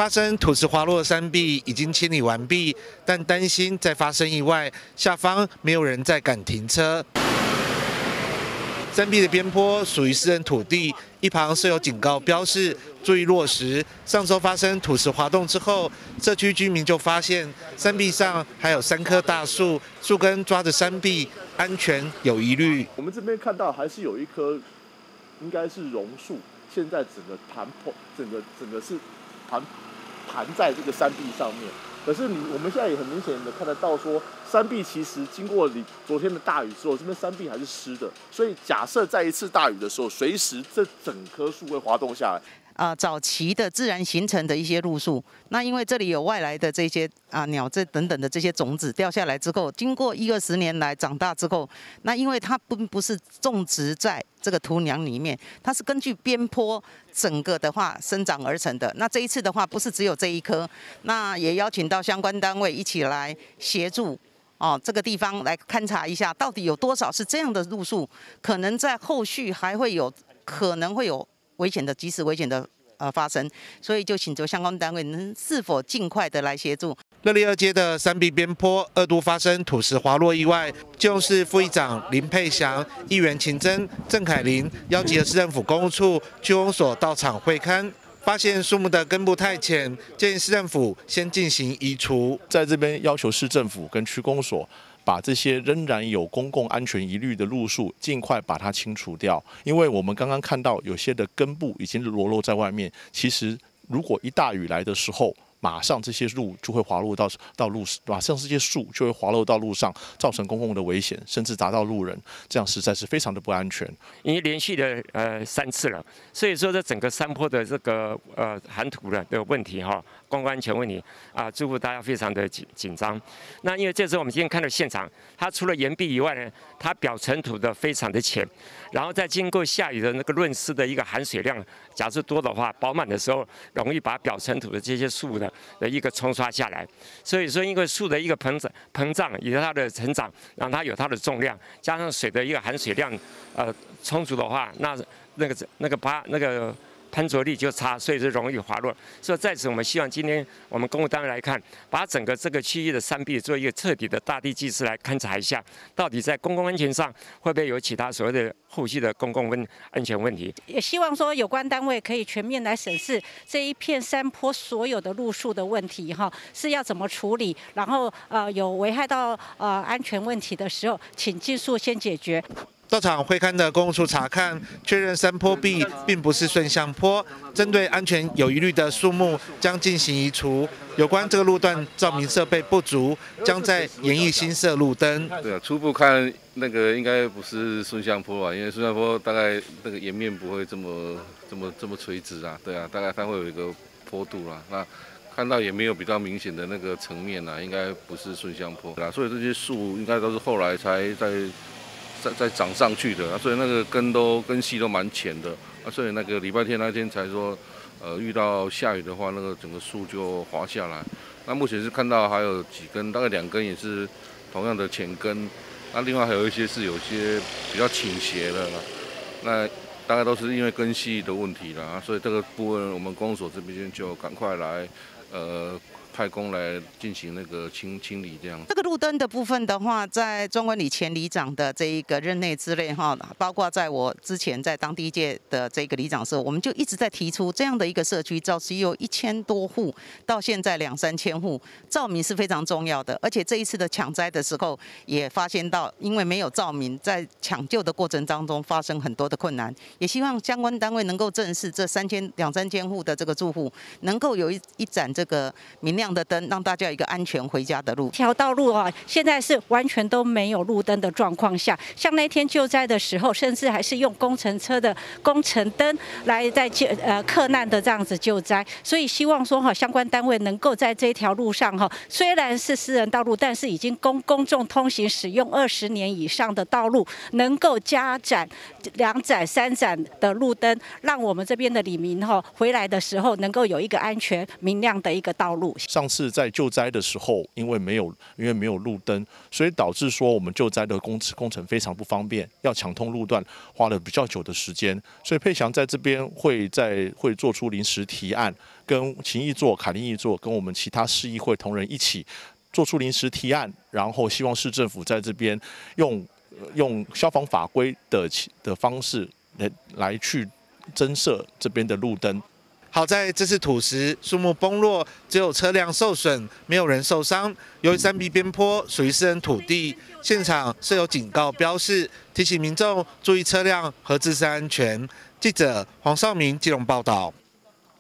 发生土石滑落的山壁已经清理完毕，但担心再发生意外，下方没有人再敢停车。山壁的边坡属于私人土地，一旁设有警告标示，注意落石。上周发生土石滑动之后，社区居民就发现山壁上还有3棵大树，树根抓着山壁，安全有疑虑。 我们这边看到还是有一棵，应该是榕树，现在整个整个是盘在这个山壁上面。可是我们现在也很明显的看得到说，山壁其实经过昨天的大雨之后，这边山壁还是湿的，所以假设在一次大雨的时候，随时这整棵树会滑动下来。 早期的自然形成的一些路树，那因为这里有外来的这些鸟这等等的这些种子掉下来之后，经过10-20年来长大之后，那因为它不是种植在这个土壤里面，它是根据边坡整个的话生长而成的。那这一次的话，不是只有这一棵，那也邀请到相关单位一起来协助。这个地方来勘察一下，到底有多少是这样的路树，可能在后续还会有可能会有即时危险的发生，所以就请求相关单位能是否尽快的来协助。 乐利2街的山壁边坡2度发生土石滑落意外，基隆市副议长林佩祥、议员秦真、郑凯琳邀集了市政府公务处、区公所到场会勘。发现树木的根部太浅，建议市政府先进行移除。 在这边要求市政府跟区公所把这些仍然有公共安全疑虑的路树尽快把它清除掉，因为我们刚刚看到有些的根部已经裸露在外面。其实如果一大雨来的时候，马上这些路就会滑落到路，马上这些树就会滑落到路上，造成公共的危险，甚至砸到路人，这样实在是非常的不安全。 因为连续的3次了，所以说这整个山坡的这个涵土的问题公共安全问题住户大家非常的紧张。那因为这次我们今天看到现场，它除了岩壁以外呢，它表层土的非常的浅，然后再经过下雨的那个润湿的一个含水量，假设多的话，饱满的时候容易把表层土的这些树的一个冲刷下来。所以说，因为树的一个膨胀，以及它的成长，让它有它的重量，加上水的一个含水量充足的话，那个喷着力就差，所以就容易滑落。所以在此，我们希望今天我们公务单位来看，把整个这个区域的山壁做一个彻底的大地祭祀来勘察一下，到底在公共安全上会不会有其他所谓的后续的公共安全问题。 也希望说有关单位可以全面来审视这一片山坡所有的路树的问题是要怎么处理，然后有危害到安全问题的时候，请尽速先解决。 到场会勘的公务处查看，确认山坡壁并不是顺向坡，针对安全有疑虑的树木将进行移除。有关这个路段照明设备不足，将在研议新设路灯。 对啊，初步看那个应该不是顺向坡啊，因为顺向坡大概那个岩面不会这么垂直啊，对啊，大概它会有一个坡度啦。那看到也没有比较明显的那个层面啊，应该不是顺向坡啦，所以这些树应该都是后来才再长上去的，所以那个根系都蛮浅的，所以那个礼拜天那天才说，遇到下雨的话，那个整个树就滑下来。那目前是看到还有几根，大概2根也是同样的浅根，那另外还有一些是有些比较倾斜的啦，那大概都是因为根系的问题啦，所以这个部分我们公所这边就赶快来派工来进行那个清理这样。 这个路灯的部分的话，在中管里前里长的这一个任内之内包括在我之前在当第1届的这个里长的时候，我们就一直在提出这样的一个社区，早期有1000多户，到现在2-3千户，照明是非常重要的。而且这一次的抢灾的时候，也发现到因为没有照明，在抢救的过程当中发生很多的困难。也希望相关单位能够正视这2-3千户的这个住户，能够有一盏这个明亮的灯，让大家有一个安全回家的路。 条道路现在是完全都没有路灯的状况下，像那天救灾的时候，甚至还是用工程车的工程灯来在克难的这样子救灾。所以希望说相关单位能够在这条路上虽然是私人道路，但是已经公众通行使用20年以上的道路，能够加展2盏、3盏的路灯，让我们这边的里民回来的时候能够有一个安全明亮的一个道路。 上次在救灾的时候，因为没有路灯，所以导致说我们救灾的工程非常不方便，要抢通路段花了比较久的时间。所以佩祥在这边会做出临时提案，跟勤益座、凯利益座跟我们其他市议会同仁一起做出临时提案，然后希望市政府在这边用消防法规的方式来去增设这边的路灯。 好在这次土石树木崩落，只有车辆受损，没有人受伤。由于山壁边坡属于私人土地，现场设有警告标示，提醒民众注意车辆和自身安全。记者黄少明基隆报道。